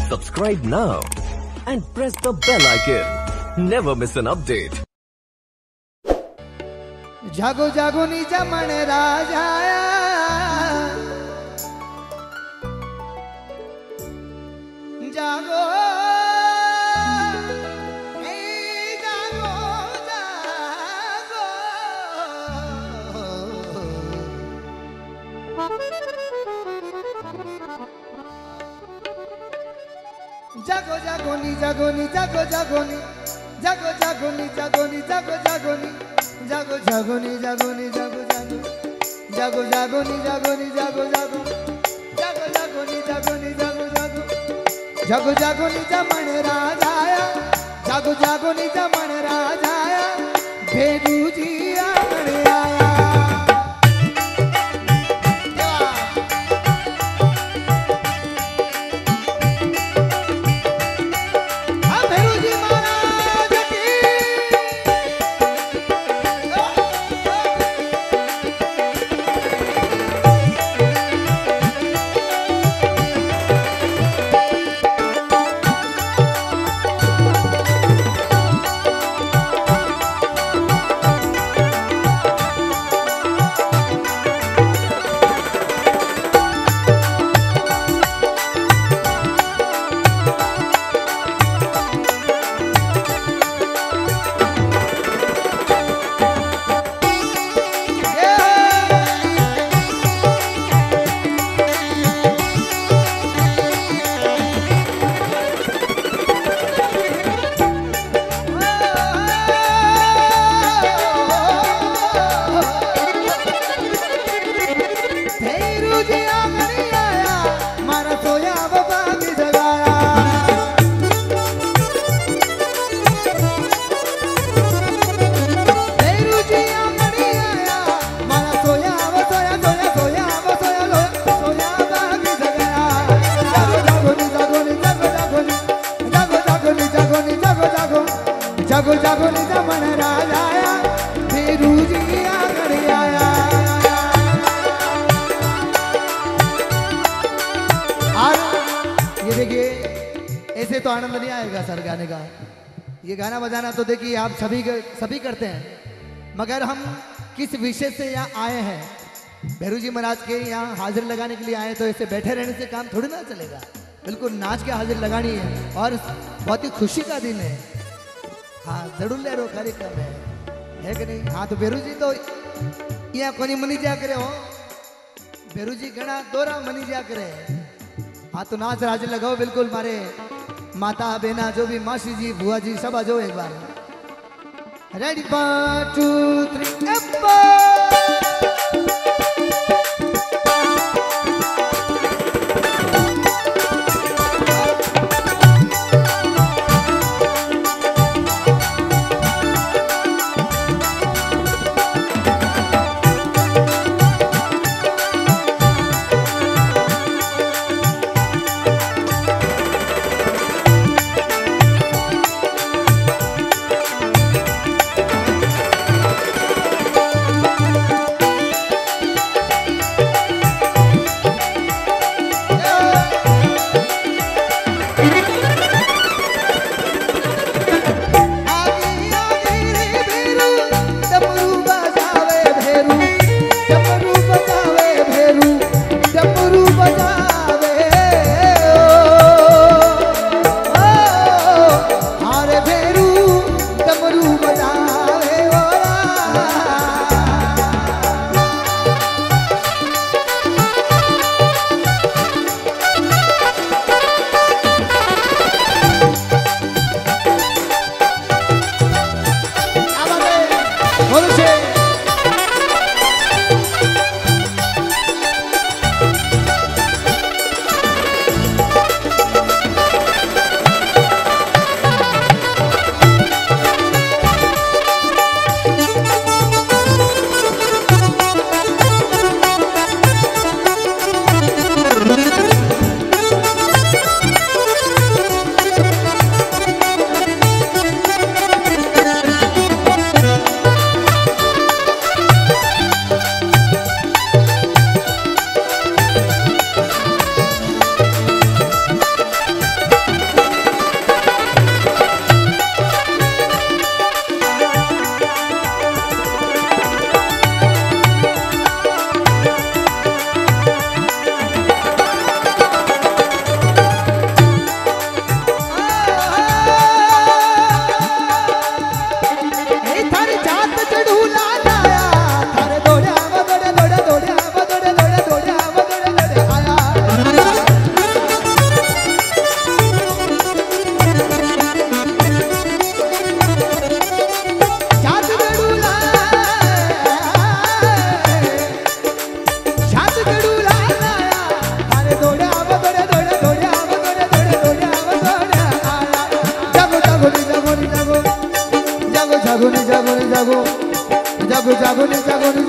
Subscribe now and press the bell icon. Never miss an update. जागो जागो नी जमन राजाया, जागो जागो जागो जागो नी जागो नी जागो जागो नी जागो जागो नी जागो नी जागो जागो नी जागो जागो नी जागो नी जागो जागो जागो जागो नी जागो नी जागो जागो जागो जागो नी जागो नी जागो जागो जागो जागो नी जमन राजाया, जागो जागो नी जमन राजाया, भेरू जी आंगन आया। जागो जागो नी जमन राजाया, भेरू जी आंगन आया। और ये देखिए, ऐसे तो आनंद नहीं आएगा सर गाने का। ये गाना बजाना तो देखिए आप सभी करते हैं, मगर हम किस विषय से यहाँ आए हैं, भेरू जी महाराज के यहाँ हाजिर लगाने के लिए आए, तो ऐसे बैठे रहने से काम थोड़ी ना चलेगा। बिल्कुल नाच के हाजिर लगानी है और बहुत ही खुशी का दिन है। हाँ जरूर ले रो कार्यक्रम है कि नहीं। हाँ तो भेरू जी तो यहाँ कोनी मनी जा करे हो, भेरू जी घना दोरा मनी जा करे। हाँ तो नाच राज लगाओ बिल्कुल, मारे माता बेना जो भी मासी जी बुआ जी सब आ जाओ एक बार। रेडी 1 2 3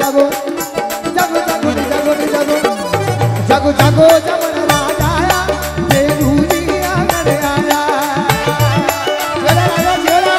जागो जागो जागो नी जागो नी जागो जागो जागो जमन राजा आया फेरू जी आंगन आया चला राजा चला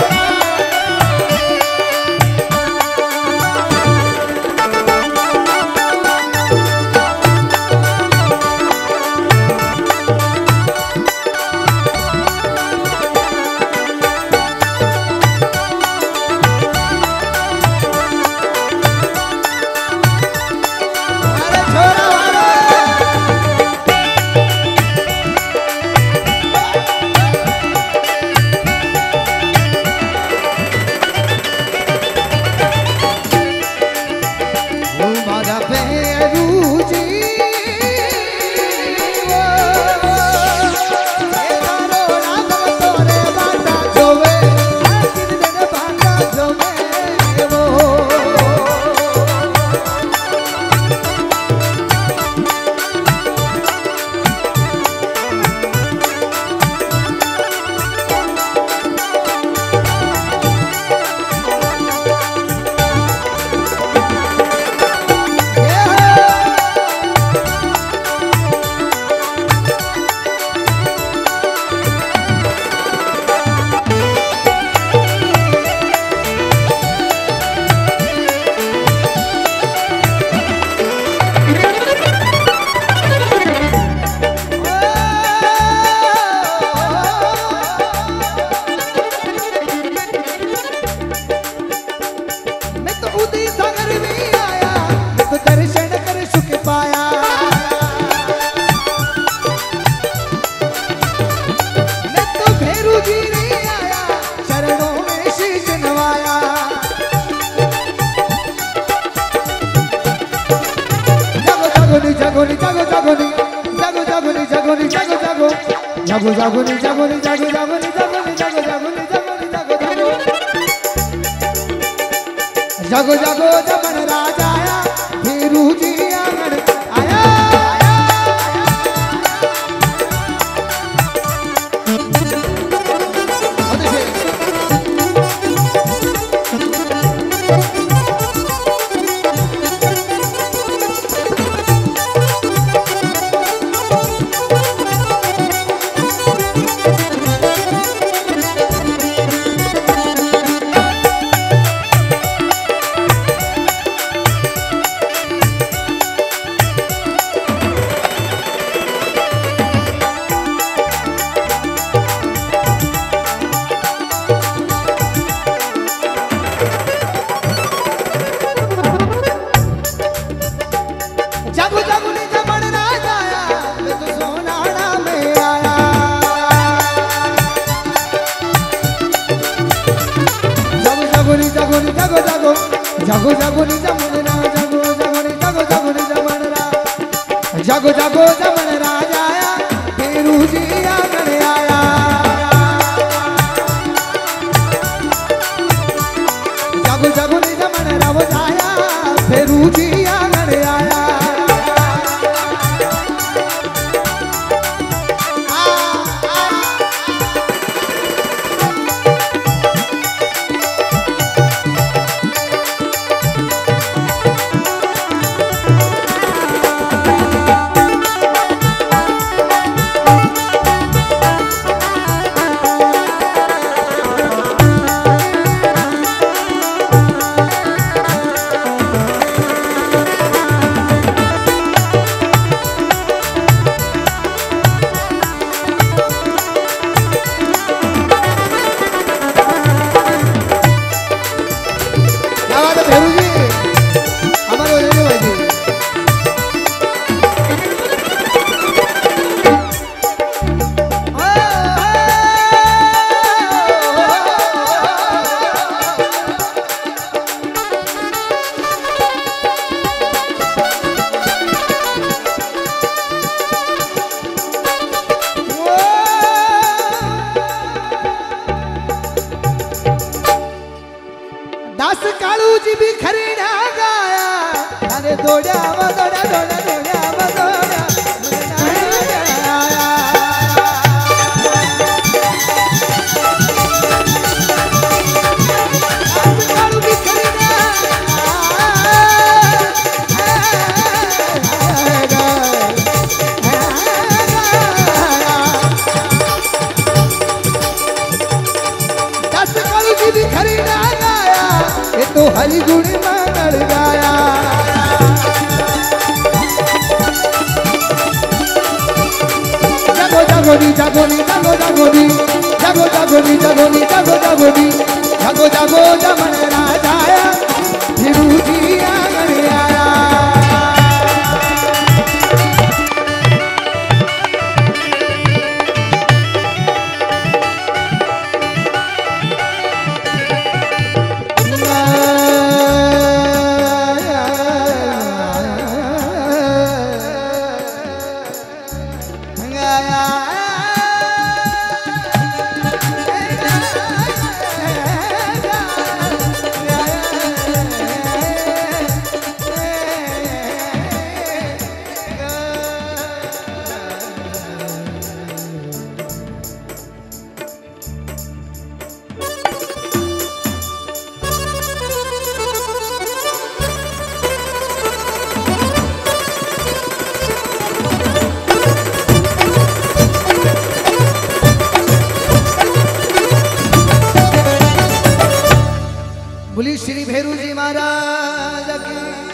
जागो जागो नी जागो नी जागो जागो नी जागो नी जागो जागो नी जागो नी जागो जागो जागो जागो जमन राजा आया फेरू जी आंगन आया जागो जागो नी जमन राजा जागो जागो नी जागो जागो नी जमन राजा जागो जागो जमन राजा आया फेरू जी आंगन आया जागो जागो नी जमन राजा आया फेरू जी आंगन आया दास कालू जी भी खरीदा गाया अरे दौड़ा दौड़ा दौड़ा दौड़ा दौड़ा कालू भी खरीदा जागोनी जागोनी जागो जागोनी जागो जागोनी जागोनी जागो जागोनी जागो जागो जमन राजाया फिरू जी आंगन आया बोली श्री भैरू जी महाराज की।